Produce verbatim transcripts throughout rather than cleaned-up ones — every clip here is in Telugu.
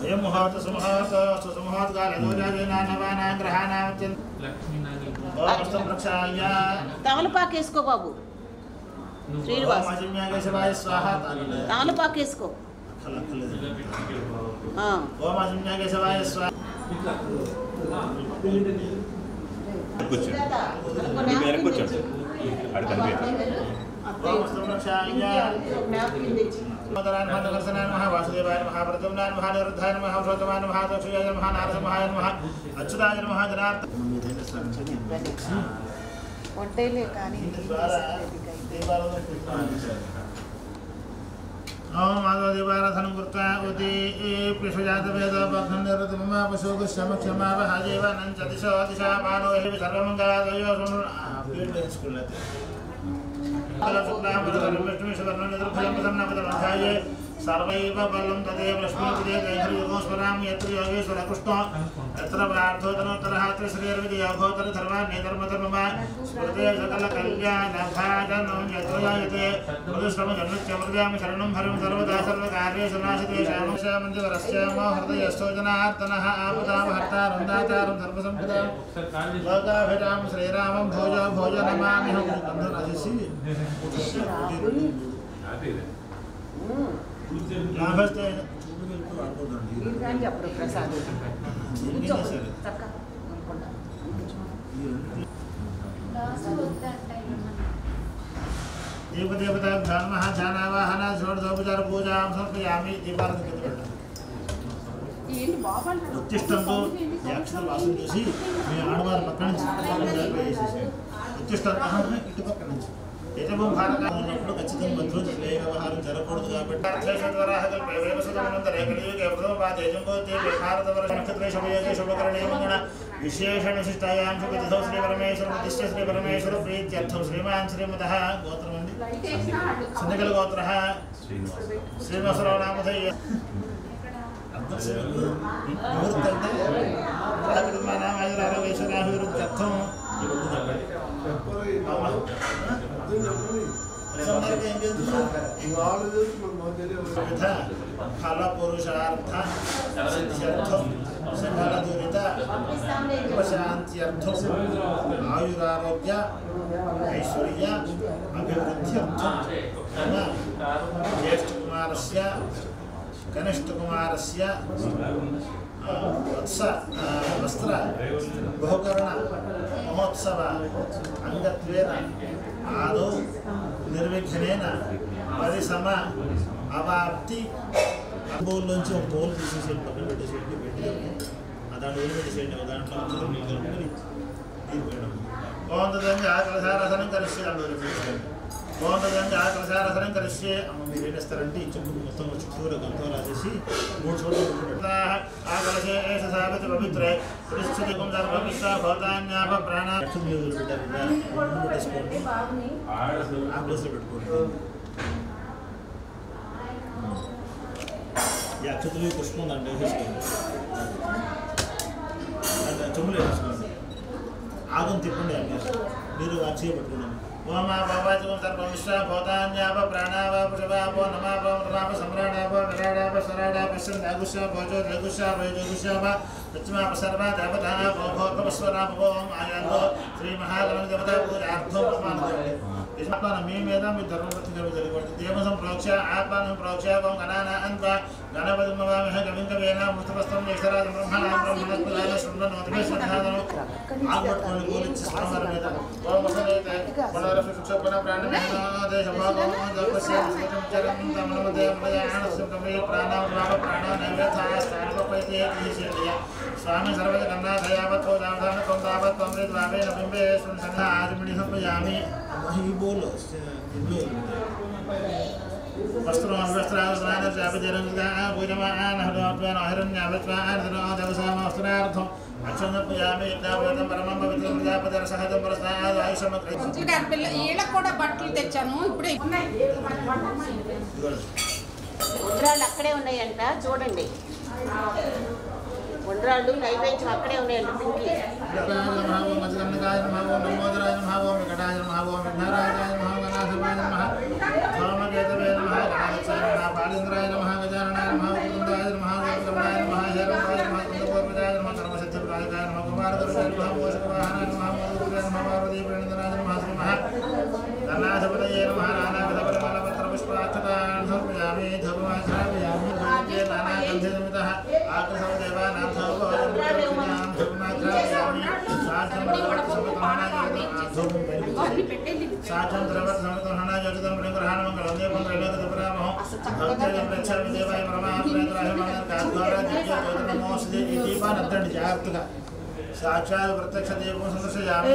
अयं मुहूर्त सुमुहूर्त सुमुहूर्त काले दोजाजेना नवानां ग्रहाणां ओम प्रक्षाल्य तमलपाक వేసుకో బాబు శ్రీనివాస్ ओम अजन्यागे शिवाय स्वाहा तमलपाक వేసుకో ఆ ओम अजन्यागे शिवाय स्वाहा కూర్చో మీరు కూర్చోండి అడగండి ओम प्रक्षाल्य मदरान मदकर्षणान महा वासुदेवाय महा प्रद्युम्नान महा निरुद्धाय महा औषधमान महा दक्षयाय महा नारसिंहाय महा अच्युताय महा जनार्द వంటేలే కానీ ओम माधव देवाराधनं कृत्वा उदि पृषजात वेद बद्धं निरुद्धममा पशोग क्षम क्षमा वहादेवानं च दिशो दिशा मानो हि सर्वमङ्गलादयो सुनु पीठ स्कूलते कलशुक्लां वरदं विष्णु शरणं निरुद्धं प्रसन्नपदमध्याये सर्वैव बलं तदेव लक्ष्मीपदे दैर्घ्ययोगो स्मरामि यत्र योगेश्वर कृष्ण यत्र प्रार्थोतनोत्तरः त्रिश्रीर्विजयोगोत्तर धर्मान्यधर्मधर्ममा स्मृते सकलकल्याणभाजनं यत्र जायते मधुश्रमजन्मत्यमृजामि शरणं हरिं सर्वदा सर्वकार्येषु नाशिते श्यामश्यामञ्जवरस्यामो हृदयस्थो जनार्दनः आपदामहर्तारं दातारं सर्वसम्पदां लोकाभिराम श्रीरामं भोज भोज नमाम्यहं बन्धुराशिषि नमस्ते అప్పుడు ప్రసాద్ देव देवता ध्यान ध्यानावाहन षोडशोपचार पूजा समर्पयामि दीपाराधन उत्तिष्ठन्तु अक्षर वासुं చూసి మీ ఆడవారి పక్కన నుంచి ఉత్తిష్టంతః ఇటు పక్క నుంచి ఏతమం భారతకాలంలో ఖచ్చితంగా మంత్రులు లే వ్యవహారం జరగకూడదు కాబట్టి అర్థేశ్వరాహ కల్పే వేవసుదమనంతరే కలియుగే ప్రథమపాదే జంబోతే భారతవర నక్షత్రే శుభయోగే శుభకరణే మంగళ విశేషణ విశిష్టాయాం శుభతిథౌ శ్రీ పరమేశ్వర ఉద్దిష్ట శ్రీ పరమేశ్వర ప్రీత్యర్థం శ్రీమాన్ శ్రీమతః గోత్రమంది సందకల గోత్రః శ్రీనివాస శ్రీనివాసరావు నామధేయ ముహూర్తంటే ప్రాకృతమానామాజరావేశ్వరాభివృద్ధ్యర్థం फल पुरुषार्थ सिद्ध्यर्थम सकल दुरित उपशांत्यर्थम आयुरारोग्य ऐश्वर्य अभिवृद्ध्यर्थम ज्येष्ठ कुमारस्य कनिष्ठ कुमारस्य वत्स वस्त्र बहुकर्ण महोत्सव अंगत्वेन आदौ निर्विघ्नेन परिसम अवाप्ति बोल నుంచి ఒక బోల్ తీసేసి పక్కన పెట్టేసేయండి పెట్టేయండి అదాన్ని ఓడి పెట్టేసేయండి దాంట్లో అక్షరం మీకు కలుపుకొని తీర్పేయడం బాగుంటుందండి ఆకలసారసనం కలిసి అందులో తీసుకోండి బాగుంటుందండి ఆకలసారసనం కలిసి అమ్మ మీరు ఏం చేస్తారంటే ఈ చుట్టూ మొత్తం చుట్టూరు గంతో రాసేసి మూడు చోట్ల ఆకలసే ఏష సావిత పవిత్రే పరిస్థితికం సర్వవిశ్వ భవతాన్యాప ప్రాణ లక్ష్మీ పెట్టారు పెట్టేసుకోండి ఆ ప్లేస్లో పెట్టుకోండి ఈ అక్షతులు పుష్పం దాంట్లో వేసేసుకోండి చెమ్ములు వేసేసుకోండి ఆగం తిప్పండి అన్నీ మీరు అక్షయ పెట్టుకున్నాను ఓమా బాబాజం సర్వ విశ్వ భూతాన్యాప ప్రాణావ పుషవాపో నమాప నమాప సమ్రాడాప విరాడాప స్వరాడాప సందాగుష భోజో దేగుష భయజోగుషాప పశ్చిమాప సర్వ దేవతా భోగోపస్వరాప ఓం ఆయాందో శ్రీ మహాగణ దేవతా పూజార్థం ప్రమాణం ఆత్మాన మీ మీద మీ ధర్మపత్ని జరగబడి దేవసం ప్రోక్ష ఆత్మానం ప్రోక్ష ఓం గణాన అంత గణపతి మహామహ గవింకవేన ముస్తపస్తం యక్షరాజ బ్రహ్మణా బ్రహ్మణస్పదాన శృంభనోతిమే సంధానం ఆగొట్టుకొని గోలిచ్చి స్వామర మీద ఓం వసనేతే పునరఫి సుక్షపన ప్రాణమేన దేశభాగం జపస్య సుచరం తమనమదే మయానస్య కమే ప్రాణం రామ ప్రాణ నైవేద్య స్థానపైతే తీసేయ స్వామి సర్వద గంగాధయావతో దావదాన కొందావత్ పంబ్రేత్ వావేన బింబే సున్సన ఆదిమిని సమయామి ही बोल वस्त्र वस्त्रावस्त्रान जापजरंगा भुजमान हरत्वान हिरण्यावत्वान देवसाम वस्त्रार्थम అక్షంతయామి నావేదం పరమం పవిత్రం ప్రజాపతిర సహజం ప్రసాద ఆయుషమగ్ర మంచిగా పిల్ల ఈళ్ళకి కూడా బట్టలు తెచ్చాను ఇప్పుడే ఉండ్రాళ్ళు అక్కడే ఉన్నాయంట చూడండి ఉండ్రాళ్ళు నైవేద్యం అక్కడే ఉన్నాయంట పింకి మధుగంధకాయ నమః నమోదరాయ నమః వెంకటాయ నమః విఘ్నరాజాయ నమః గణాధిపాయ నమః సోమకేతవే నమః గణాధిపాయ నమః బాలేంద్రాయ నమః గజాననాయ నమః కుందాయ నమః గోవిందాయ నమః జాగ్రత్తగా సాక్షాత్ ప్రత్యక్ష దీపం సందర్శయామి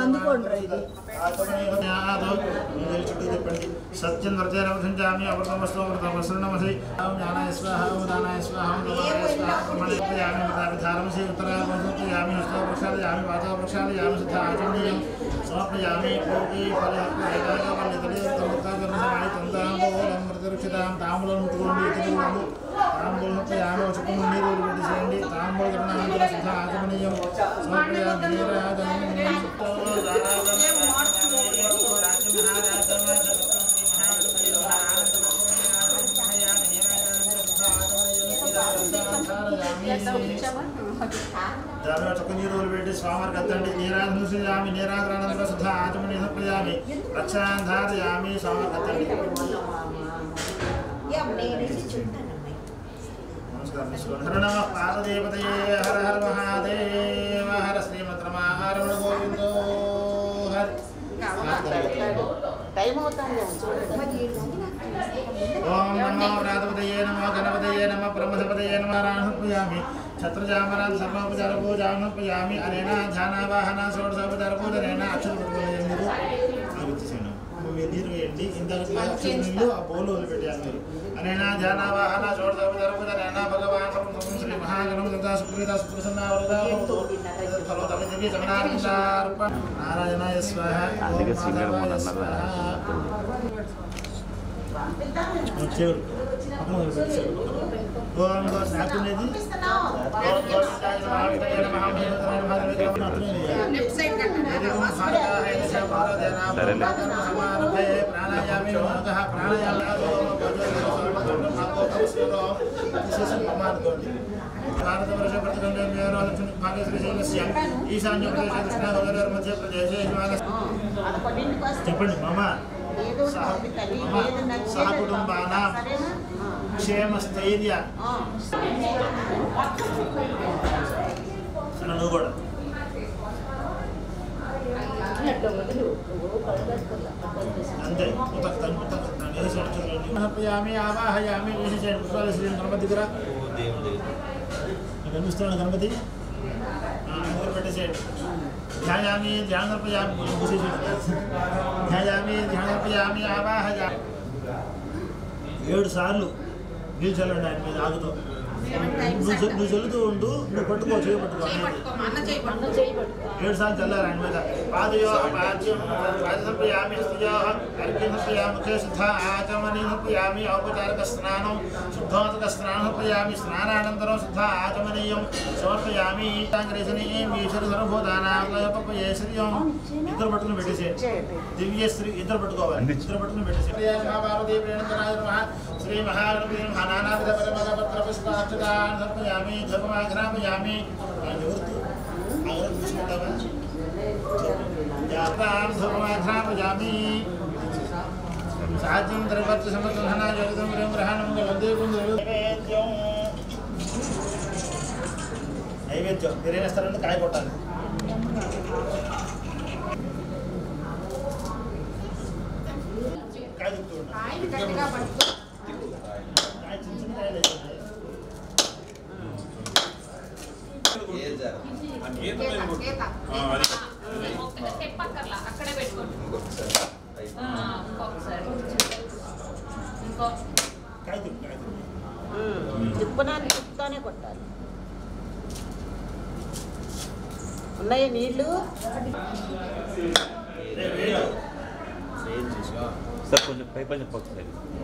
చుట్టూ చెప్పండి సత్యం వర్తేన వృంజామి అమృతమస్తు అమృతమస్రణమసి జ్ఞానాయ స్వాహ దానాయ స్వాహ ధారమసి ఉత్తరాయామి హస్తో ప్రక్షాళయామి వాతో ప్రక్షాళయామి సిద్ధ ఆచమనీయం సమర్పయామి కోటి ఫలహత్యామి తంతాంబూలం మృతరక్షితాం తాంబూలం ముట్టుకోండి ఇతరులను తాంబూలం యామి చుట్టూ నీరు పెట్టేసేయండి తాంబూల కరణాంతర సిద్ధ ఆచమనీయం సమర్పయామి నీరాజనం నీరులు పెట్టి స్వామికి అత్తండి నీరాధయామి నీరాధనంతర శుద్ధ ఆచమని సమర్పయామి రక్షాధారయామి స్వామికి అత్తండి హర నమ పార్వదేవతయే హర హర మహాదేవ హర శ్రీమద్రమారమణ గోవిందో హరి టైం అవుతుంది ఓం నమో వ్రాతపతయే నమో గణపతయే నమో బ్రహ్మపతయే నమో రాణపయామి ఛత్రజామరాజ సర్వోపచార పూజానుపయామి అనేనా ధ్యానావాహన షోడశోపచార పూజనేనా అక్షరపూజయందు మీరు నీరు వేయండి ఇంతకు అక్షరములు ఆ బౌలు వదిలిపెట్టారు మీరు అనేనా ధ్యానావాహన షోడశోపచార పూజనేనా భగవాన్ శ్రీ మహాగణం గంగా సుప్రీత సుప్రసన్న నారాయణాయ స్వాహ ఓం సాకునేది ప్రాణాయామి భారతవర్ష ఈశాన్య ప్రదేశ కృష్ణ గోదావరి మధ్యప్రదేశ్ చెప్పండి మామ సహ కుటుంబానాం క్షేమస్థైర్య నువ్వు కూడా అంతే సమర్పయామి ఆవాహయామి వేసేసేయండి పుష్పాలు వేసేయండి గణపతి దగ్గర కనిపిస్తున్నాడు గణపతి దగ్గర పెట్టేసేయండి ధ్యాయామి ధ్యానం సమర్పయామి ధ్యాయామి ధ్యానం సమర్పయామి ఆవాహయామి ఏడు సార్లు నీళ్ళు చల్లండి ఆయన మీద ఆగుతో నువ్వు నువ్వు చల్లుతూ ఉండు నువ్వు పట్టుకో చేయి పట్టుకో ఏడు సార్లు చల్లారు ఆయన మీద పాదయో పాద్యం పాదసంపయామి హస్తయో అర్ఘ్యం సమర్పయామి ముఖే శుద్ధ ఆచమని సమర్పయామి ఔపచారిక స్నానం శుద్ధోదక స్నానం సమర్పయామి స్నానానంతరం శుద్ధ ఆచమనీయం సమర్పయామి కాంగ్రెసని ఈశ్వర సర్వభూతానాశ్రయం ఇద్దరు పట్టుకుని పెట్టేసేయండి దివ్య స్త్రీ ఇద్దరు పట్టుకోవాలి ఇద్దరు పట్టుకుని పెట్టేసేయండి శ్రీ మహాగణపతి నానావిధ పరమపత్ర పుష్పాక్షతాన్ సమర్పయామి ధర్మాఘ్రామయామి ధర్మాఘ్రామయామి సాధ్యం ద్రవత్వ సమర్థన జగదం గ్రహణం వందే నైవేద్యం నైవేద్యం మీరేం వేస్తారంటే కాయ కొట్టాలి కాయ తిప్పుతూ అక్కడే పెట్టుకోండి తిప్పునాన్ని తిప్పుతానే కొట్టాలి ఉన్నాయి నీళ్ళు సార్ కొంచెం పై కొంచెం పక్క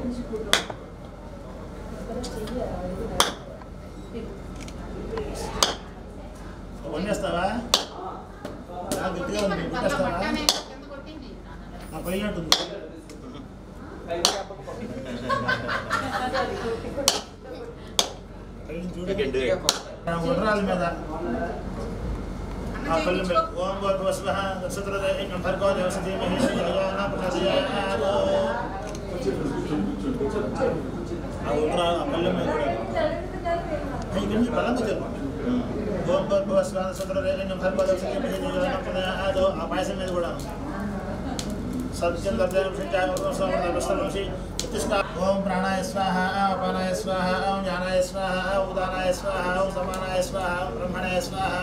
వండేస్తావా గట్టిగా ఉంది వండేస్తావా పోయినట్టుంది ఉండరాలి మీద ఆ పల్లె మీద ఓం గోస్వ నక్షత్రం భర్గో దేవసతి ఆ ఉండరా ఆ పల్లె మీద ఇక్కడి నుంచి బలంగా చెప్పండి. ఓం భగవస్వాద సుందరరేణ్యం భర్గవదో ఆ పాయసం మీద కూడా సత్యం దర్శనం శ్రీ ఓం ప్రాణాయ స్వాహ అపానాయ స్వాహ ఓం జ్ఞానాయ స్వాహ ఉదానాయ స్వాహ ఓం సమానాయ స్వాహ ఓం బ్రహ్మణాయ స్వాహ.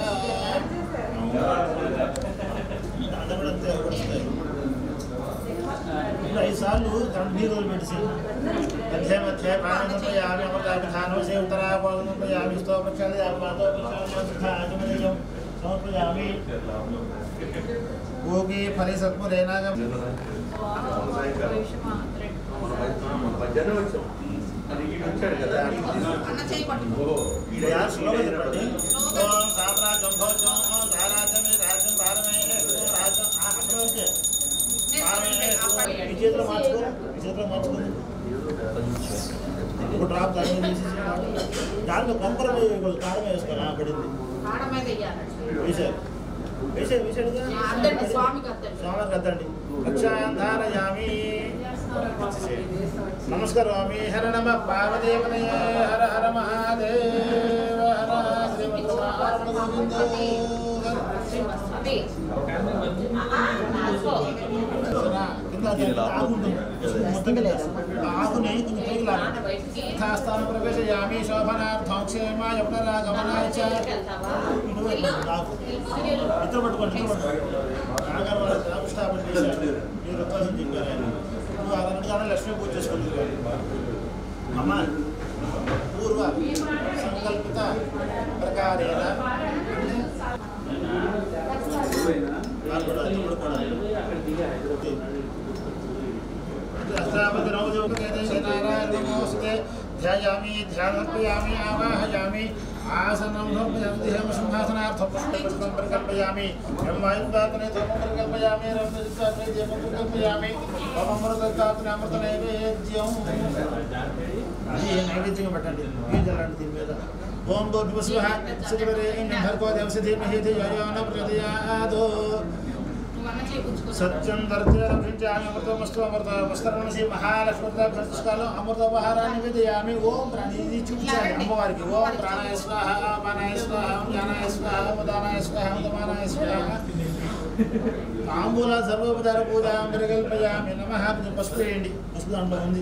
ఇప్పుడు ఐదు సార్లు దాంట్లో నీరు వదిలిపెట్టేసి మధ్య మధ్య పానయామి అమృతాభిధానం సే ఉత్తరాయామి స్తోపక్షాదయం సమర్పయామి. భోగి ఫలి సత్మురేనా శ్లోకం చెప్పండి. ఓం సామ్రాజ్యం భోజం రారాజం రాజ్యం భారమే రాజ్యం అక్కడ ఈ చేతిలో మార్చుకో ఈ చేతిలో మార్చుకోండి. ఒక డ్రాప్ దాని దాంట్లో కొంపర కారం వేసుకోవాలి. పడింది వేసారు వేసారు వేసాడుగా స్వామికి అద్దండి. రక్షాంధారయామి నమస్కరోమి. హర నమ పార్వదేవనయ హర హర మహాదేవ హర శ్రీమద్రమణ గోవింద. ఆకుని యథాస్థానం ప్రవేశయామి శోభనార్థం క్షేమాయ పునరాగమనాయ ఇతర పట్టుకోండి. నాగారు వాళ్ళ ప్రతిష్టాపన చేశారు. మీరు వృత్తాసం చెప్పారు. నువ్వు అదనగానే లక్ష్మీ పూజ చేసుకుంటున్నారు. అమ్మ పూర్వ సంకల్పిత ప్రకారేణ ధ్యాయామి ధ్యానర్పయామి ఆవాహయామి ఆసనం సింహాసనార్థం పుష్పం పరికల్పయామి బ్రహ్మాయుధాతనే ధూమం పరికల్పయామి రమణజిత్వాత్మే దీపం పరికల్పయామి అమృతాత్మే అమృత నైవేద్యం. అది నైవేద్యంగా పెట్టండి. బీజలాంటి దీని మీద ఓం భూర్భువస్సుః శ్రీవరేణ్యం భర్గో దేవస్య ధీమహి ధియో యో నః ప్రచోదయాత్. సత్యం దర్శయామి అమృతమస్తు అమృత వస్త్రమసి మహాలక్ష్మీకాలో అమృతోపహారాన్ని విదయామి. ఓం ప్రాణ ఇది చూపించాలి అమ్మవారికి. ఓం ప్రాణాయ స్వాహ అపానాయ స్వాహ జ్ఞానాయ స్వాహ ఉదానాయ స్వాహ ఉదమానాయ స్వాహ. తాంబూల సర్వోపచార పూజాం పరికల్పయామి. నమః. పసుపు వేయండి. పసుపు దాంట్లో ఉంది.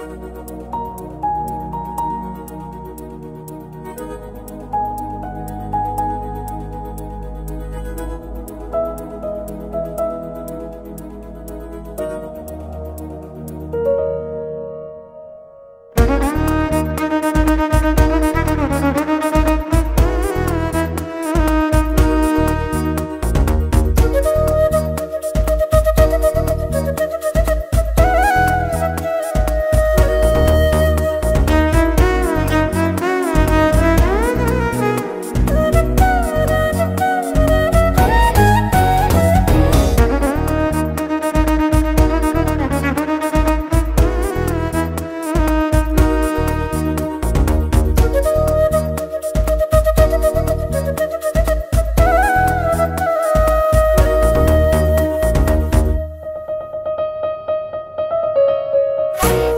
Bye.